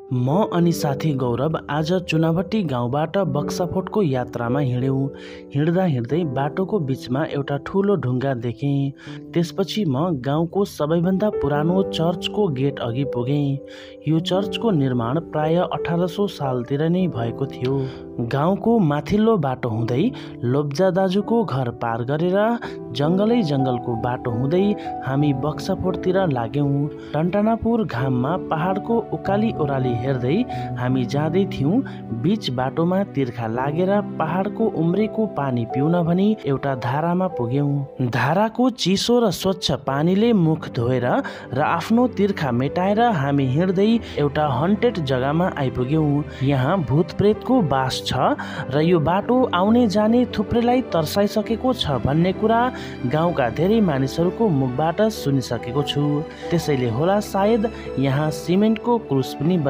म अनि साथी गौरव आज चुनाभट्टी गाउँबाट बक्साफोटको यात्रामा हिँड्यौँ। हिँड्दा हिँड्दै बाटोको बिचमा एउटा ठुलो ढुङ्गा देखेँ। त्यसपछि म गाउँको सबैभन्दा पुरानो चर्चको गेट अघि पुगेँ। यो चर्चको निर्माण प्राय 1800 सालतिर नै भएको थियो। गाउँको माथिल्लो बाटो हुँदै लोब्जा दाजुको घर पार गरेर जङ्गलको बाटो हुँदै हामी बक्साफोटतिर लाग्यौँ। टन्टनापुर घाममा पहाडको उकाली ओह्राली हेर्दै हामी जाँदै थियौँ। बीच बाटोमा तिर्खा लागेर पहाडको उम्रेको पानी पिउन भनी एउटा धारामा पुग्यौँ। धाराको चिसो र स्वच्छ पानीले मुख धोएर र आफ्नो तिर्खा मेटाएर हामी हिँड्दै एउटा हन्टेड जग्गामा आइपुग्यौँ। यहाँ भूत प्रेतको बास छ र यो बाटो आउने जाने थुप्रैलाई तर्साइसकेको छ भन्ने कुरा गाउँका धेरै मानिसहरूको मुखबाट सुनिसकेको छु। त्यसैले होला सायद यहाँ सिमेन्टको क्रुस पनि